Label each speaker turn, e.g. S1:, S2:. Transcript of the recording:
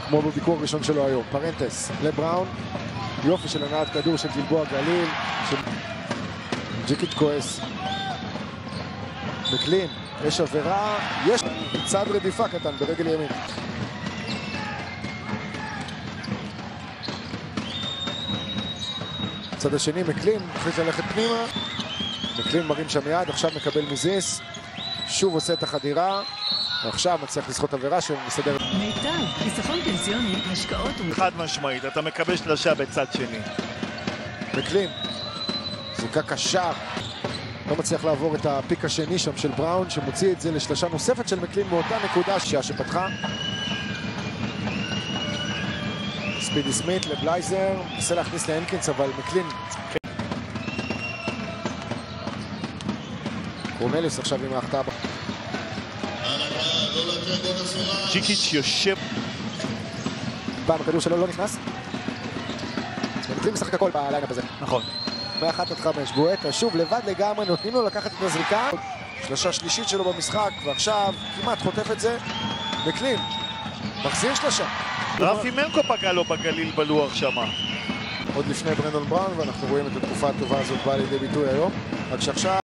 S1: כמו בביקור הראשון שלו היום. פרנטס לבראון, יופי של הנעת כדור של גלבוע גליל, ג'יקית כועס. מקלין, יש עבירה, יש צעד רדיפה קטן ברגל ימין. צד השני, מקלין, החליט ללכת פנימה. מקלין מרים שם יד, עכשיו מקבל מזיס. שוב עושה את החדירה. ועכשיו מצליח לסחוט עבירה שמסדר...
S2: מיטב, חיסכון פנסיוני, השקעות...
S3: חד משמעית, אתה מקבל שלושה בצד שני.
S1: מקלין, זריקה קשה. לא מצליח לעבור את הפיק השני שם של בראון, שמוציא את זה לשלושה נוספת של מקלין באותה נקודה שפתחה. ספידי סמית לבלייזר, ניסה להכניס להנקינס, אבל מקלין... קורנליוס עכשיו עם ההחטאה.
S3: ג'יקיץ' יושב...
S1: פעם הכדור שלו לא נכנס. מקלין משחק הכל בליינאפ הזה.
S3: נכון.
S1: מ-1-5, גואטה שוב לבד לגמרי, נותנים לו לקחת את הזריקה. שלושה שלישית שלו במשחק, ועכשיו כמעט חוטף את זה. מקלין, מחזיר שלושה.
S3: רפי מנקו פגע לו בגליל בלוח שמה.
S1: עוד לפני ברנדון בראון, ואנחנו רואים את התקופה הטובה הזאת באה לידי ביטוי היום. רק שעכשיו...